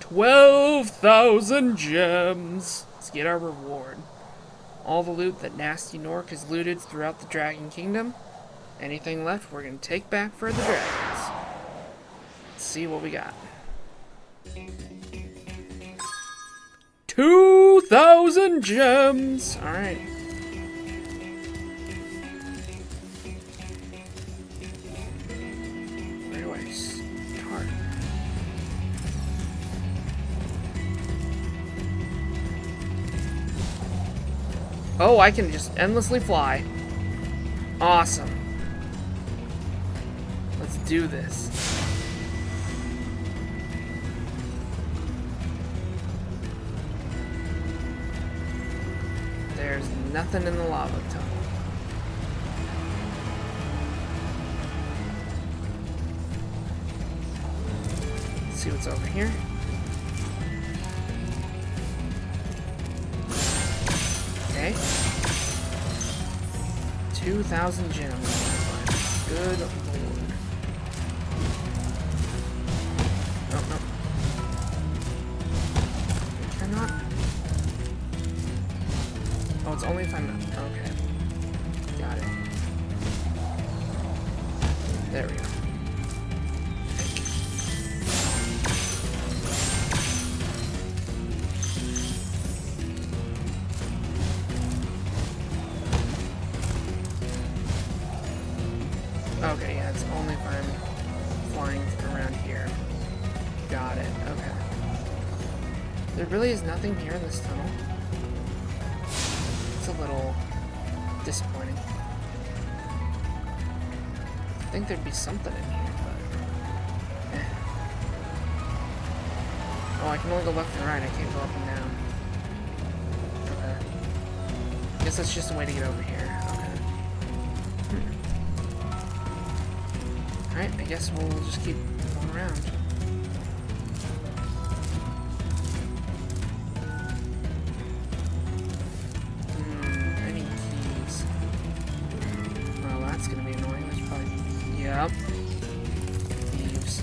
12,000 gems. Let's get our reward. All the loot that Gnasty Gnorc has looted throughout the Dragon Kingdom. Anything left, we're going to take back for the dragons. Let's see what we got. 2,000 gems! Alright. Where do I start? Oh, I can just endlessly fly. Awesome. Let's do this. There's nothing in the lava tunnel. Let's see what's over here. Okay. 2,000 gems. Good lord. Oh, no. Cannot. Oh, it's only if I'm... Okay. Got it. There we go. Okay, yeah, it's only if I'm flying around here. Got it, okay. There really is nothing here in this tunnel. It's a little disappointing. I think there'd be something in here, but... Oh, I can only go left and right, I can't go up and down. Okay. Guess that's just a way to get over here. Alright, I guess we'll just keep going around. Any keys? Well, that's gonna be annoying. There's probably... Yep. Thieves.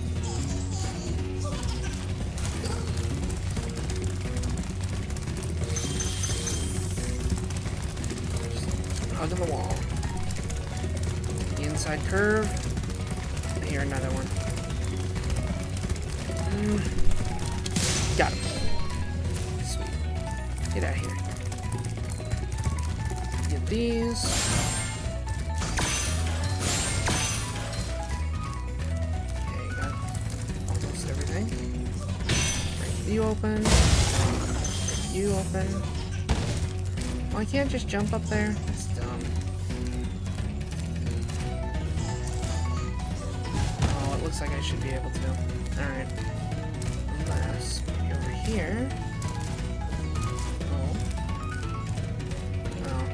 Just hugging the wall. The inside curve. Here, another one. Got him. Sweet. Get out of here. Get these. Okay, got almost everything. Break you open. Break you open. Oh, I can't just jump up there? That's dumb. Looks like I should be able to. Alright. Unless maybe over here. Oh. Oh.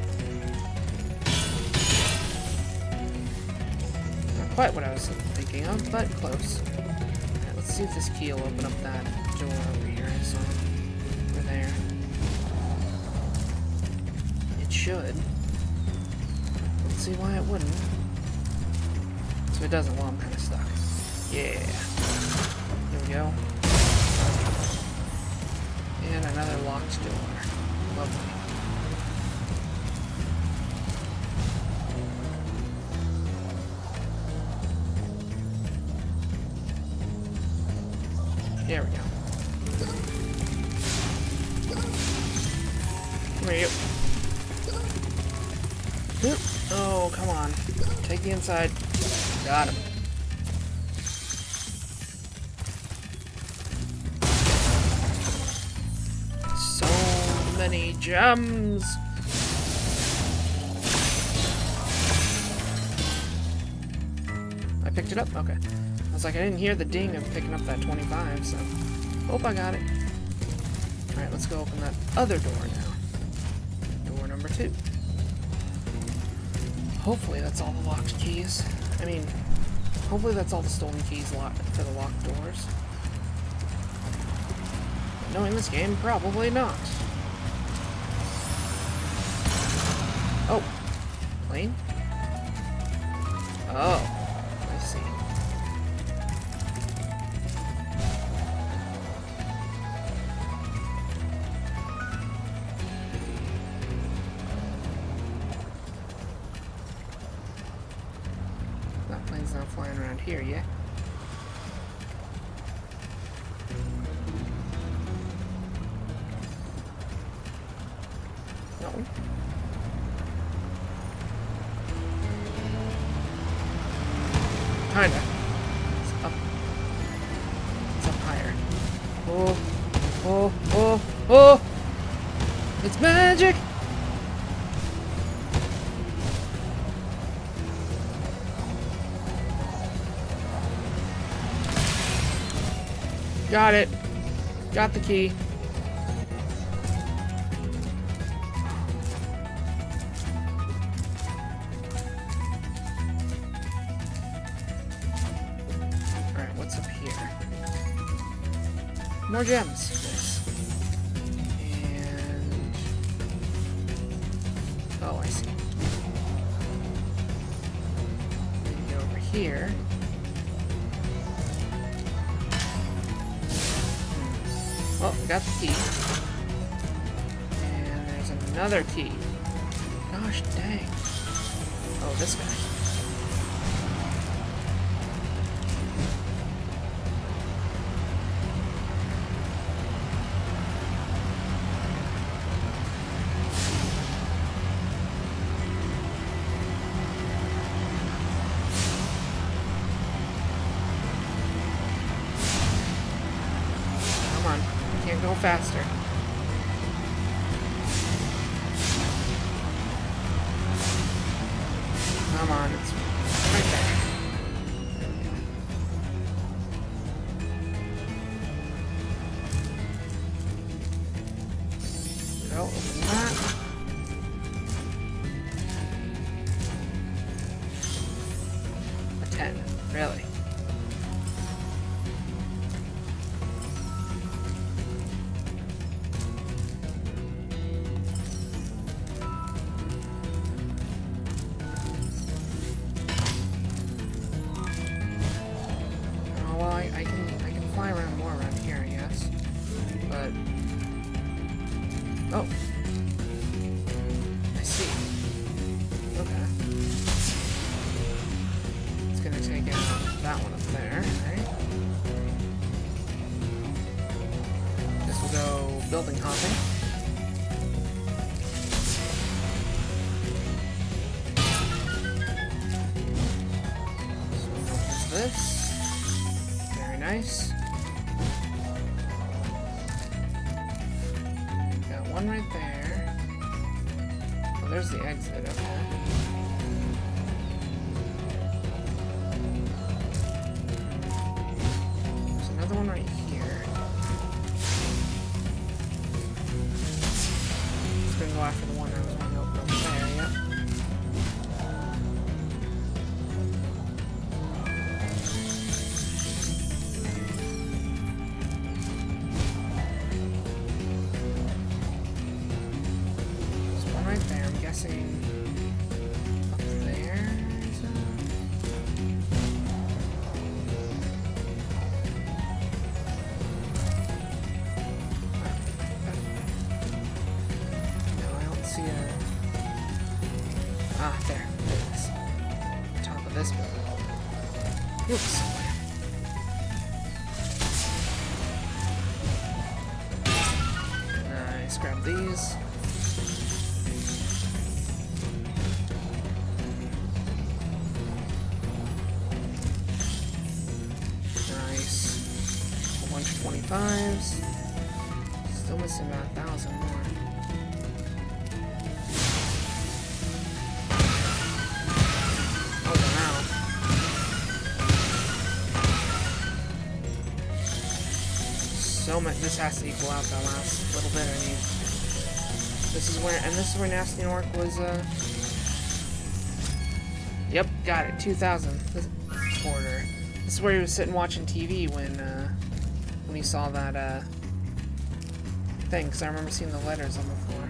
Not quite what I was thinking of, but close. Alright, let's see if this key will open up that door over here. So, over there. It should. Let's see why it wouldn't. So if it doesn't, well, I'm kind of stuck. Yeah. Here we go. And another locked door. Lovely. There we go. There you go. Oh, come on. Take the inside. Got him. Many gems. I picked it up? Okay. I was like, I didn't hear the ding of picking up that 25, so hope I got it. Alright, let's go open that other door now. Door number 2. Hopefully that's all the locked keys. I mean, hopefully that's all the stolen keys for the locked doors. But knowing this game, probably not. Oh, plane? Oh, I see. That plane's not flying around here yet. No. Kinda. It's up. It's up higher. Oh, oh, oh, oh! It's magic! Got it. Got the key. Alright, what's up here? More gems. Nice. And... oh, I see. Get over here. Well, we got the key. And there's another key. Gosh dang. Oh, this guy. Come on. Can't go faster. Come on, it's right there. Go, open that. A 10, really. I can fly around more around here, I guess. But oh, I see. Okay, it's gonna take out that one up there, right? This will go building hopping. So what is this? Nice. Got one right there. Oh, there's the exit, okay. There's another one right here. Just gonna go after the one I was going to open up there, yep. Up there. No, I don't see a... ah, there. There it is. Top of this building. Oops. Nice. Grab these. Bunch of 25s. Still missing about 1,000 more. Oh wow. So much. This has to equal out that last little bit. I mean, this is where Nasty Nork was. Yep, got it. 2,000. This quarter. This is where he was sitting watching TV when he saw that thing, because I remember seeing the letters on the floor.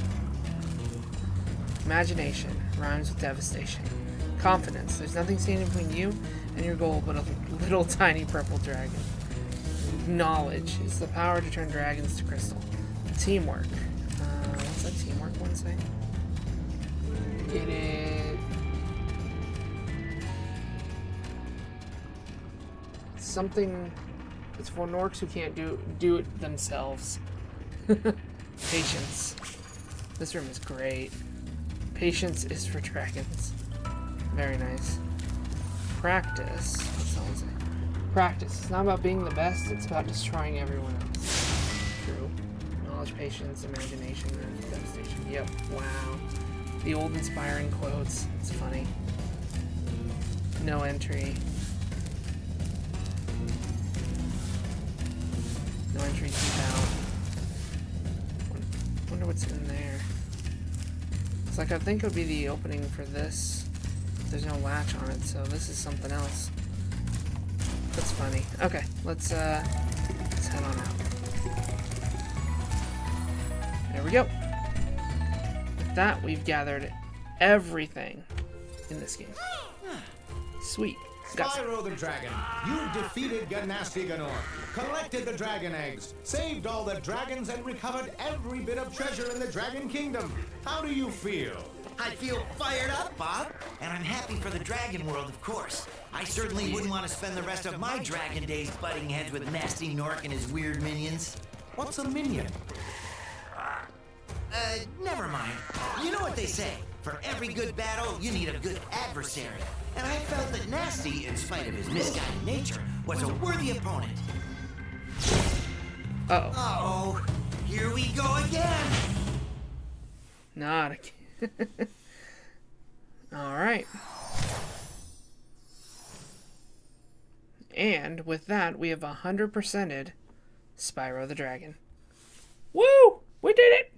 Imagination rhymes with devastation. Confidence. There's nothing standing between you and your goal but a little tiny purple dragon. Knowledge is the power to turn dragons to crystal. Teamwork. What's that teamwork one say? Get it. something. It's for Norks who can't do it themselves. Patience. This room is great. Patience is for dragons. Very nice. Practice. What's that one say? Practice. It's not about being the best, it's about destroying everyone else. True. Knowledge, patience, imagination, and devastation. Yep. Wow. The old inspiring quotes. It's funny. No entry. No entry, keep out. Wonder what's in there. It's like I think it would be the opening for this. There's no latch on it, so this is something else. That's funny. Okay, let's head on out. There we go. With that, we've gathered everything in this game. Sweet. Spyro the Dragon, you defeated Gnasty Gnorc, collected the dragon eggs, saved all the dragons, and recovered every bit of treasure in the Dragon Kingdom. How do you feel? I feel fired up, Bob. And I'm happy for the dragon world, of course. I certainly wouldn't want to spend the rest of my dragon days butting heads with Gnasty Gnorc and his weird minions. What's a minion? Never mind. You know what they say. For every good battle, you need a good adversary. And I felt that Gnasty, in spite of his misguided nature, was a worthy opponent. Uh-oh. Uh-oh. Here we go again. Not again. Alright. And with that, we have 100%ed Spyro the Dragon. Woo! We did it!